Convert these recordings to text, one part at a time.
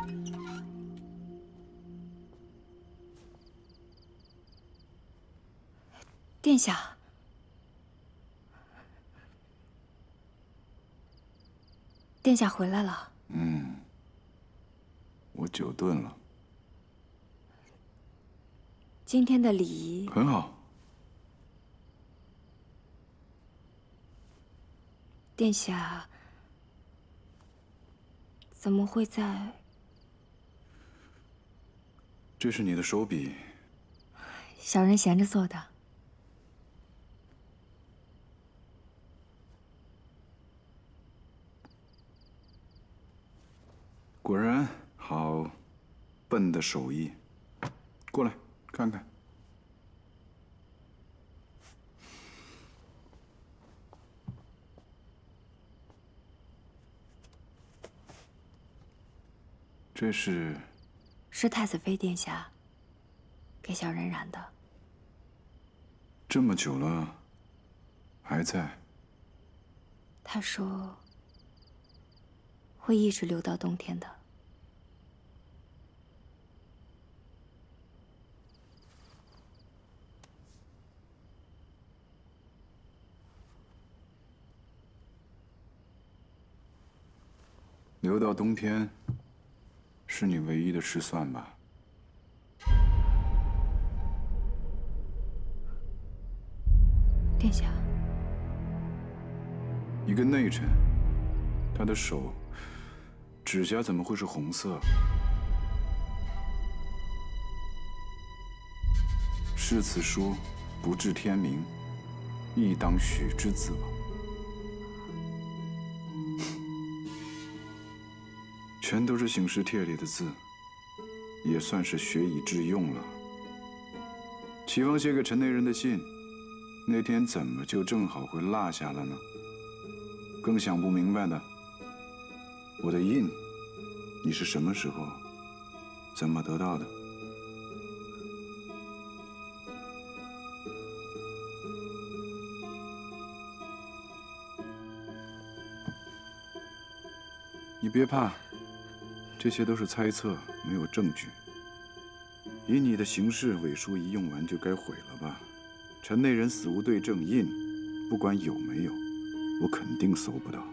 殿下，殿下回来了。 我久顿了。 今天的礼仪很好。 殿下怎么会在？ 这是你的手笔。 小人闲着做的。 果然好笨的手艺。过来看看。这是太子妃殿下给小人染的。 这么久了，还在。 他说会一直留到冬天的。 留到冬天，是你唯一的失算吧？ 殿下， 一个内臣，他的手、指甲怎么会是红色？誓此书不至天明，亦当许之子吧。全都是醒狮帖里的字，也算是学以致用了。齐王写给陈内人的信，那天怎么就正好会落下了呢？更想不明白的，我的印，你是什么时候、怎么得到的？你别怕。这些都是猜测，没有证据。以你的行事，伪书一用完就该毁了吧？陈内人死无对证，印不管有没有，我肯定搜不到。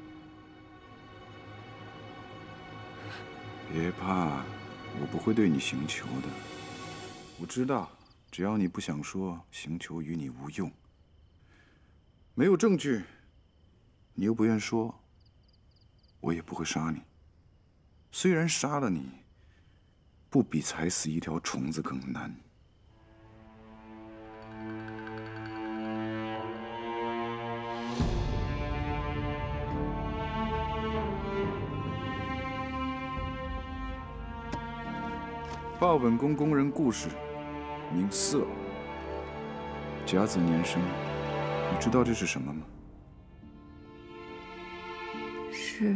别怕，我不会对你刑求的。我知道，只要你不想说，刑求与你无用。没有证据，你又不愿说，我也不会杀你。虽然杀了你，不比踩死一条虫子更难。报本宫宫人故事，名色。甲子年生，你知道这是什么吗？ 是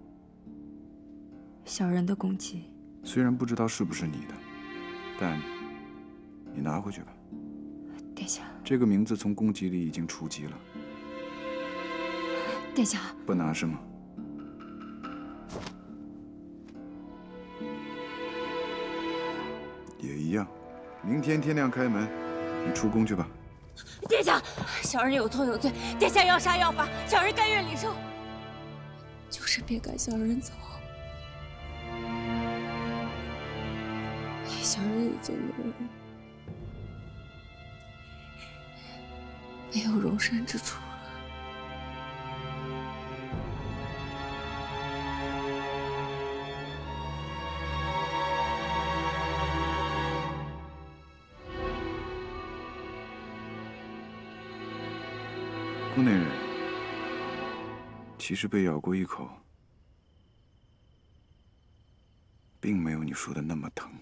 小人的功绩。 虽然不知道是不是你的，但你拿回去吧。 殿下， 这个名字从宫籍里已经除籍了。 殿下， 不拿是吗？也一样。明天天亮开门，你出宫去吧。 殿下，小人有错有罪，殿下要杀要罚，小人甘愿领受。就是别赶小人走。小人已经没有容身之处了。 宫内人，其实被咬过一口，并没有你说的那么疼。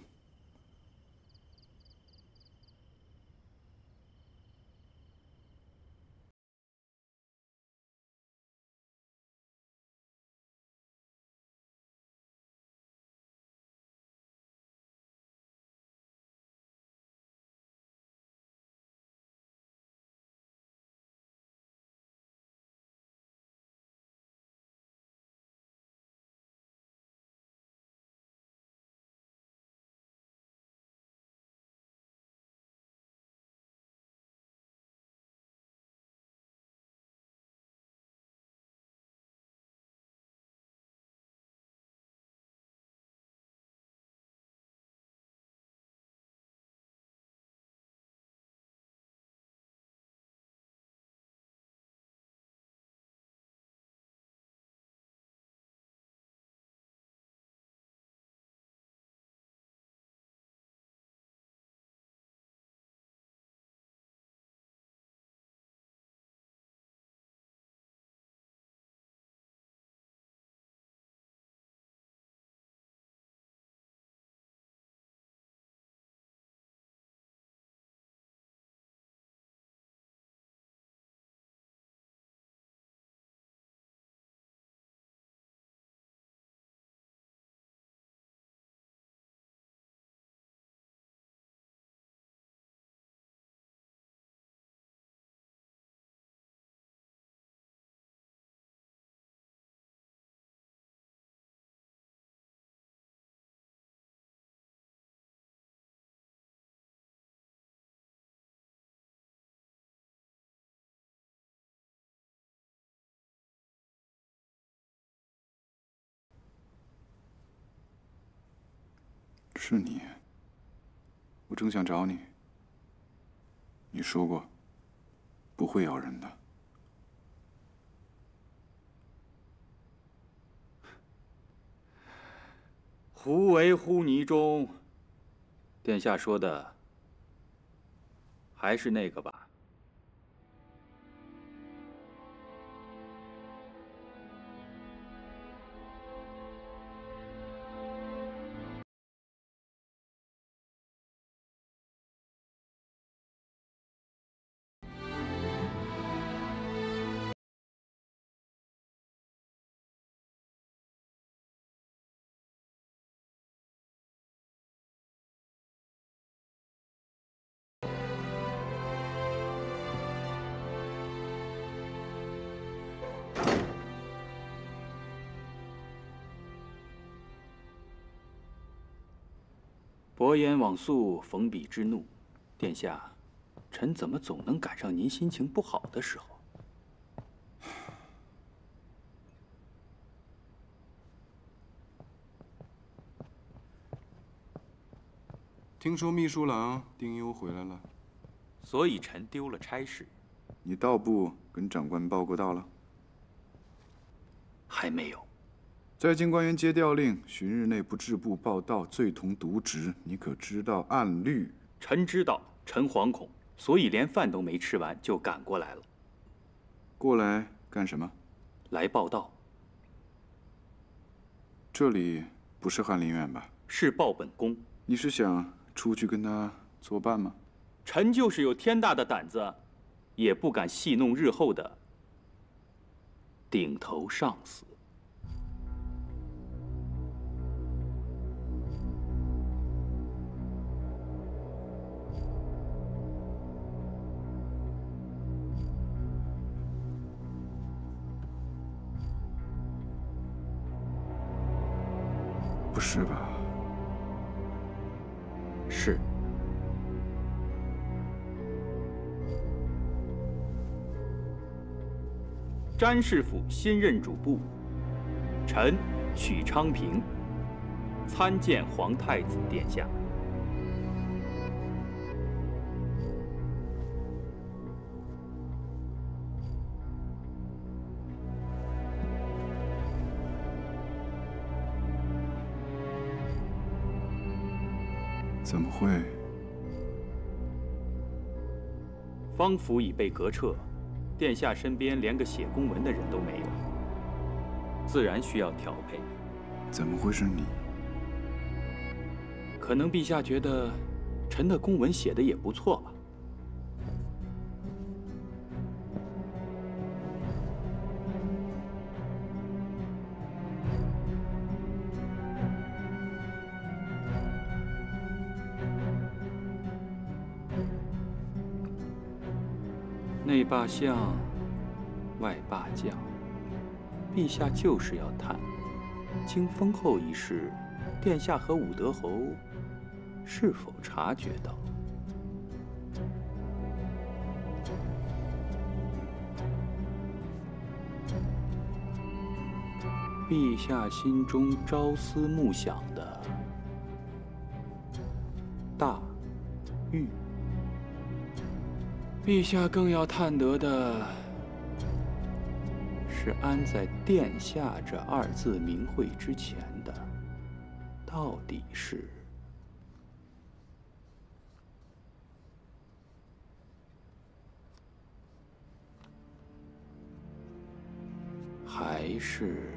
是你。我正想找你。你说过，不会咬人的。 胡为乎泥中？殿下说的还是那个吧？薄颜往诉逢彼之怒，殿下，臣怎么总能赶上您心情不好的时候？ 听说秘书郎丁忧回来了， 所以臣丢了差事。 你到部跟长官报过到了？ 还没有。 在京官员接调令，旬日内不至部报到，罪同渎职。你可知道按律？ 臣知道，臣惶恐，所以连饭都没吃完就赶过来了。 过来干什么？ 来报道。 这里不是翰林院吧？ 是报本宫。 你是想出去跟他作伴吗？ 臣就是有天大的胆子，也不敢戏弄日后的顶头上司。 不是吧？ 是。詹事府新任主簿，臣许昌平，参见皇太子殿下。 怎么会？ 方府已被革撤，殿下身边连个写公文的人都没有，自然需要调配。 怎么会是你？ 可能陛下觉得臣的公文写的也不错吧。内罢相，外罢将，陛下就是要探，经封后一事，殿下和武德侯是否察觉到？陛下心中朝思暮想的大狱。陛下更要探得的是安在殿下这二字名讳之前的，到底是还是？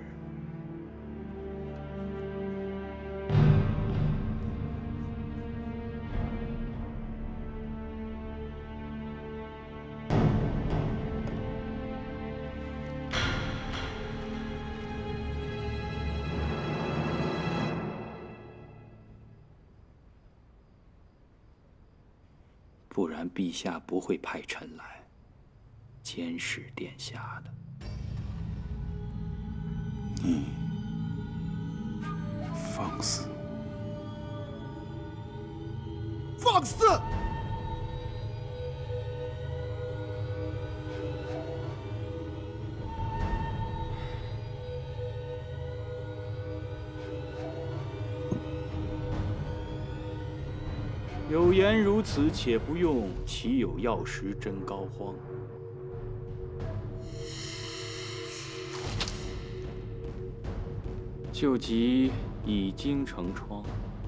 不然陛下不会派臣来监视殿下的。 你放肆！ 放肆！ 有言如此，且不用，岂有药石真膏肓？旧疾已经成疮，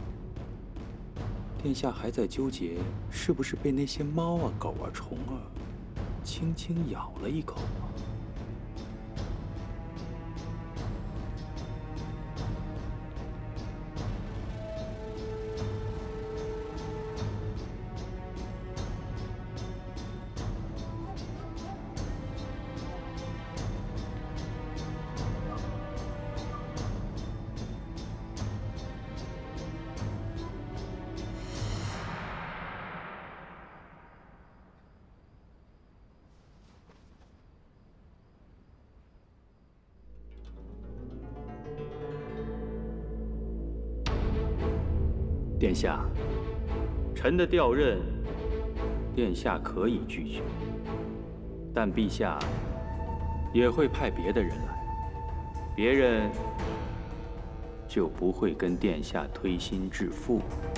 殿下还在纠结是不是被那些猫啊、狗啊、虫啊轻轻咬了一口吗？殿下，臣的调任，殿下可以拒绝，但陛下也会派别的人来，别人就不会跟殿下推心置腹。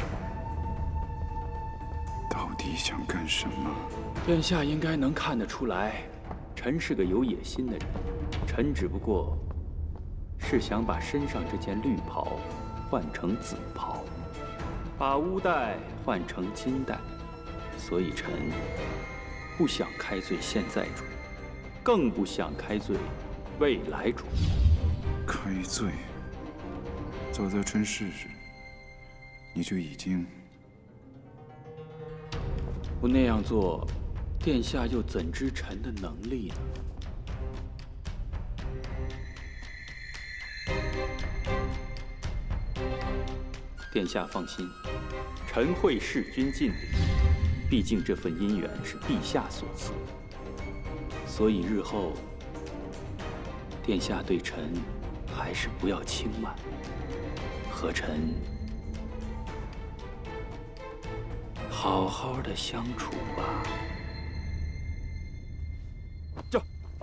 到底想干什么？ 殿下应该能看得出来，臣是个有野心的人。臣只不过是想把身上这件绿袍换成紫袍。把乌带换成金带，所以臣不想开罪现在主，更不想开罪未来主。 开罪？早在春逝时，你就已经…… 不那样做，殿下又怎知臣的能力呢？殿下放心，臣会弑君尽礼。毕竟这份姻缘是陛下所赐，所以日后殿下对臣还是不要轻慢，和臣好好的相处吧。 叫！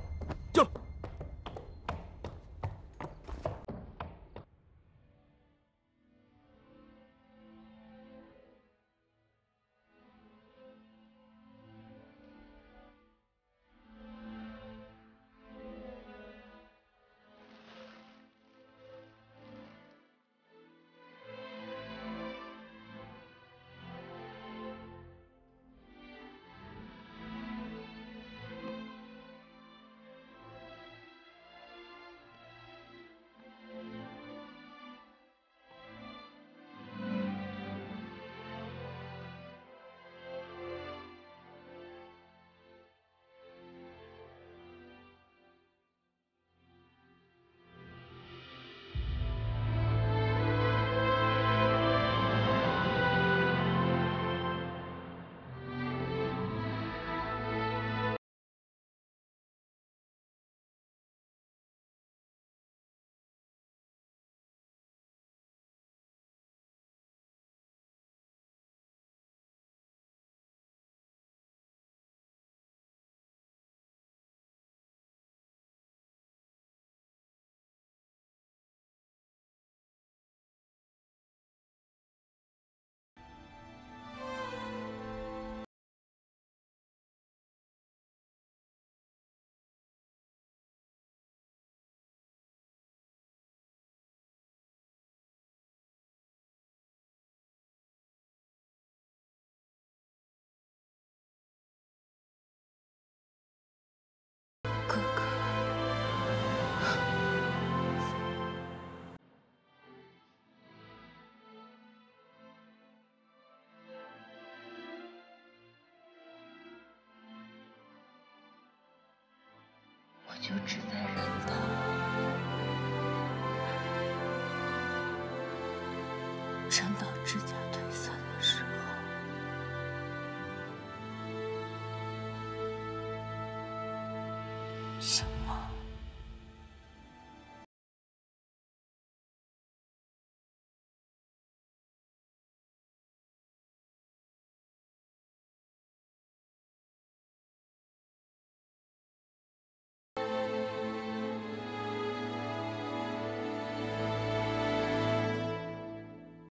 哥哥，我就只在忍他，忍到指甲退散的时候。想